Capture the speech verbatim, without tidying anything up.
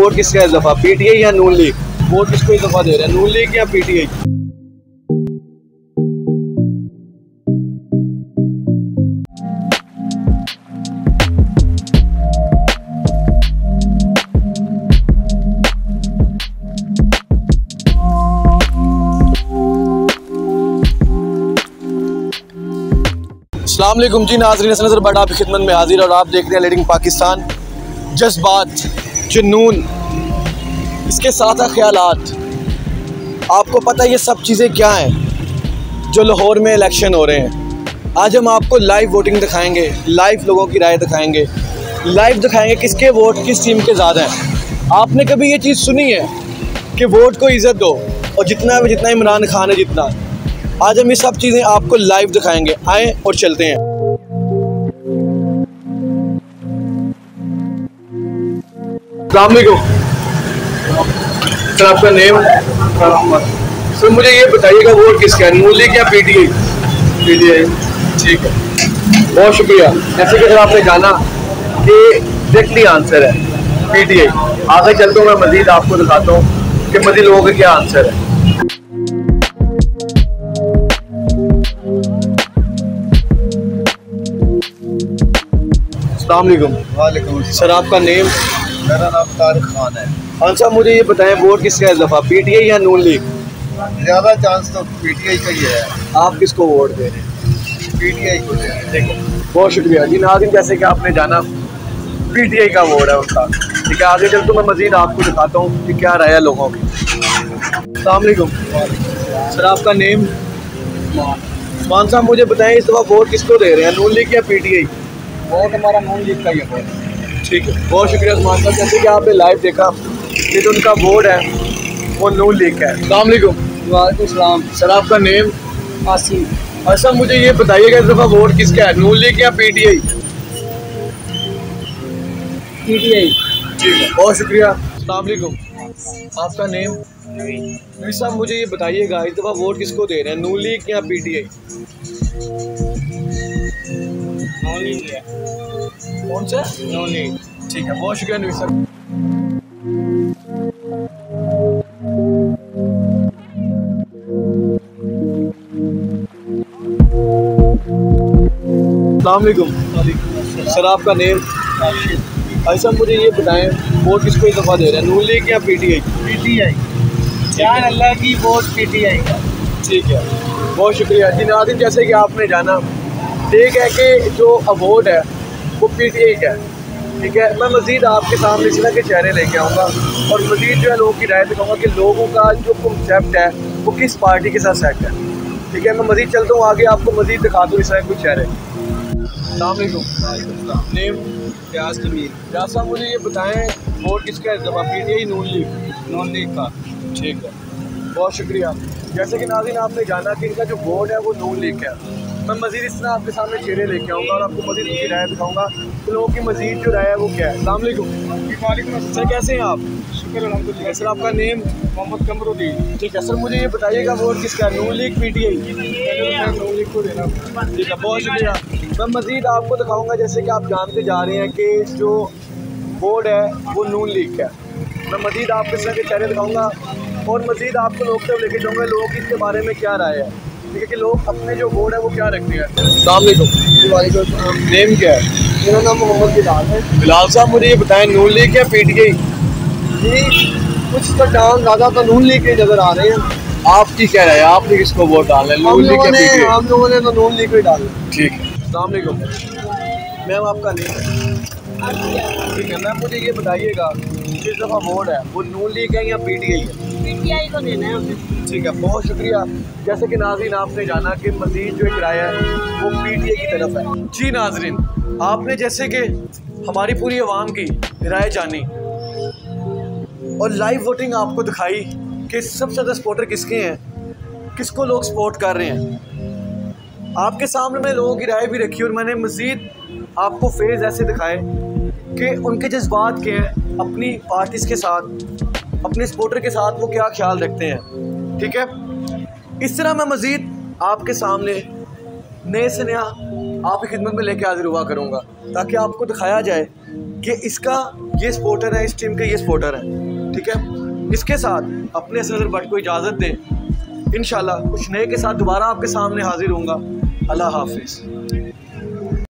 Vote किसका इस दफ़ा, पीटीआई या नून लीग? वोट किसको इस दफ़ा दे रहे हैं, नून लीग या पीटीआई? अस्सलाम वालेकुम जी नाज़रीन, नज़र बड़ा आपकी खिदमत में हाजिर और आप देख रहे हैं लीडिंग पाकिस्तान। जज्बात, जुनून, इसके साथ ख्यालात, आपको पता है ये सब चीज़ें क्या हैं जो लाहौर में इलेक्शन हो रहे हैं। आज हम आपको लाइव वोटिंग दिखाएंगे, लाइव लोगों की राय दिखाएंगे, लाइव दिखाएंगे किसके वोट किस टीम के ज़्यादा हैं। आपने कभी ये चीज़ सुनी है कि वोट को इज़्ज़त दो और जितना जितना इमरान खान है जितना, आज हम ये सब चीज़ें आपको लाइव दिखाएंगे। आए और चलते हैं। अस्सलाम वालेकुम सर, आपका नेम? सर मुझे ये बताइएगा वोट किसका है, नून लीग या पीटीआई? पीटीआई, ठीक है, बहुत शुक्रिया। जैसे कि सर आपने जाना कि एग्जैक्टली आंसर है पीटीआई। आगे चलते हुए मैं मजीद आपको दिखाता हूँ कि मजीद लोगों का क्या आंसर है। अस्सलाम वालेकुम। वालेकुम सर आपका नेम? मेरा नाम तारिक खान है। खान साहब मुझे ये बताएं वोट किसका है इस दफ़ा, पीटीआई या नून लीग? ज़्यादा चांस तो पीटीआई का ही है। आप किसको वोट दे रहे हैं? पीटीआई को दे रहे हैं। ठीक है, बहुत शुक्रिया जी नाज़रीन। जैसे कि आपने जाना पीटीआई का वोट है उनका, ठीक है। आगे चल तो मैं मज़ीद आपको दिखाता हूँ कि क्या राय है लोगों की। अस्सलाम वालेकुम सर, आपका नेम? उस्मान साहब मुझे बताएं इस दफ़ा वोट किसको दे रहे हैं, नून लीग या पीटीआई? वोट हमारा नून लीग का ही है। ठीक है, बहुत शुक्रिया उस्मान साहब। जैसे कि आपने लाइव देखा कि जो उनका वोट है वो नून लीग का है। अस्सलाम वालेकुम। वालेकुम सलाम। सर आपका नेम? आसिम। अच्छा मुझे ये बताइएगा इस दफ़ा वोट किसका है, नून लीग या पीटीआई? पीटीआई। ठीक है, बहुत शुक्रिया। अस्सलाम वालेकुम, आपका नेम? नवीन साहब मुझे ये बताइएगा इस दफ़ा वोट किसको दे रहे हैं, नून लीग या पीटीआई? नून लीग है। कौन सा? नून लीग। ठीक है, बहुत शुक्रिया नवीन साहब। अस्सलाम वालेकुम। सर आपका नेम? भाई साहब मुझे ये बताएं वोट किसको इस दफ़ा दे रहे हैं, नून लीग या पीटीआई? पीटीआई। जान अल्लाह की वोट पीटीआई का। ठीक है, बहुत शुक्रिया जी नाज़रीन। जैसे कि आपने जाना ठीक है कि जो अवार्ड है वो पीटीआई का है, ठीक है। मैं मज़ीद आपके सामने इस तरह के चेहरे लेके आऊँगा और मज़ीद जो है लोगों की राय दिखाऊँगा कि लोगों का जो कॉन्सेप्ट है वो किस पार्टी के साथ सेट है, ठीक है। मैं मज़ीद चलता हूँ आगे, आपको मज़ीद दिखा दूँ इस तरह कुछ चेहरे। अस्सलाम वालेकुम। नेम? प्याज जमील। प्याज साहब मुझे ये बताएं वोट किसका है इस दफ़ा, PTI Noon League? Noon League का। ठीक है, बहुत शुक्रिया। जैसे कि नाज़रीन आपने जाना कि इनका जो वोट है वो नून लीग का है। मैं मज़ीद इस तरह आपके सामने चेहरे लेके आऊँगा और आपको मज़ीद उनकी राय दिखाऊँगा कि लोगों की मज़ीद जो राय है वो क्या है। अस्सलाम वालेकुम। वालेकुम सर कैसे हैं आप? शुक्र अल्हम्दुलिल्लाह। सर आपका नेम? मोहम्मद कमरुद्दीन। ठीक है सर, मुझे ये बताइएगा वोट किसका है, Noon League PTI? Noon League को देना। ठीक है, बहुत शुक्रिया। मैं मज़ीद आपको दिखाऊँगा जैसे कि आप जानते जा रहे हैं कि जो वोट है वो नून लीग का है। मैं मज़ीद आपके साथ के चेहरे दिखाऊँगा और मज़ीद आपको लोग तक लेके जाऊँगा लोगों की इसके बारे में क्या राय है, ठीक है, कि लोग अपने जो वोट है वो क्या रखते हैं। अस्सलाम वालेकुम। वालेकुम। नेम क्या है? मेरा नाम मोहम्मद बिलाल है। बिलाल साहब मुझे ये बताएं नून लीग या पीटीआई? जी कुछ तो डांस ज़्यादा तो नून लीग के नज़र आ रहे हैं। आपकी क्या राय है, आपने किसको वोट डालना है, नून लीग या पीटीआई? हम लोगों ने तो नून लीग को ही डाला। ठीक है। अस्सलाम वालेकुम मैम, आपका नेम? ठीक है मैम, मुझे ये बताइएगा जिस दफ़ा वोट है वो नून लीग है या पीटीआई है? पीटीआई को देना है हमें। ठीक है, बहुत शुक्रिया। जैसे कि नाज़रीन आपने जाना कि मज़ीद जो एक राय है वो पीटीआई की तरफ है। जी नाज़रीन, आपने जैसे कि हमारी पूरी आवाम की राय जानी और लाइव वोटिंग आपको दिखाई कि सबसे ज़्यादा सपोर्टर किसके हैं, किसको लोग सपोर्ट कर रहे हैं। आपके सामने मैंने लोगों की राय भी रखी और मैंने मज़ीद आपको फेज़ ऐसे दिखाए कि उनके जज्बात के हैं अपनी पार्टीज़ के साथ, अपने सपोर्टर के साथ वो क्या ख्याल रखते हैं, ठीक है। इस तरह मैं मज़ीद आपके सामने नए से नया आपकी खिदमत में लेके हाजिर हुआ करूँगा ताकि आपको दिखाया जाए कि इसका ये स्पोर्टर है, इस टीम के ये स्पोर्टर है, ठीक है। इसके साथ अपने असगर भट्ट को इजाज़त दें। इंशाल्लाह कुछ नए के साथ दोबारा आपके सामने हाजिर होऊंगा। अल्लाह हाफिज़।